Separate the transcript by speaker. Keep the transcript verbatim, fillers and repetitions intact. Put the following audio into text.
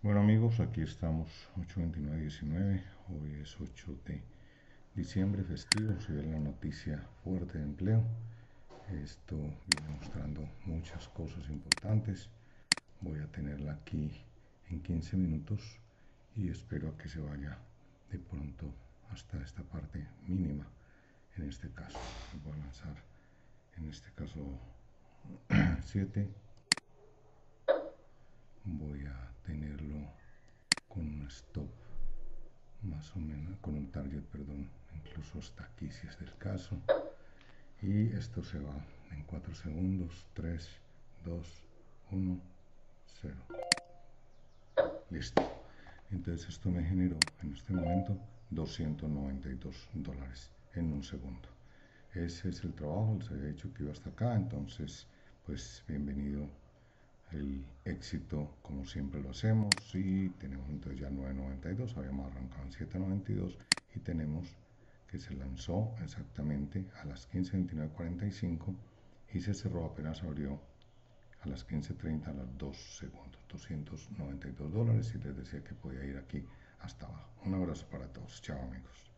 Speaker 1: Bueno amigos, aquí estamos ocho veintinueve diecinueve, hoy es ocho de diciembre, festivo, se ve la noticia fuerte de empleo. Esto viene mostrando muchas cosas importantes. Voy a tenerla aquí en quince minutos y espero a que se vaya de pronto hasta esta parte mínima. En este caso, voy a lanzar en este caso siete. Voy a tenerlo con un stop más o menos, con un target, perdón, incluso hasta aquí si es del caso. Y esto se va en cuatro segundos. Tres, dos, uno, cero. Listo. Entonces esto me generó en este momento doscientos noventa y dos dólares en un segundo. Ese es el trabajo, les había dicho que iba hasta acá, entonces pues bienvenido el éxito, como siempre lo hacemos. Y tenemos entonces ya nueve noventa y dos, habíamos arrancado en siete noventa y dos y tenemos que se lanzó exactamente a las quince veintinueve cuarenta y cinco y se cerró, apenas abrió a las quince treinta, a los dos segundos, doscientos noventa y dos dólares, y les decía que podía ir aquí hasta abajo. Un abrazo para todos, chao amigos.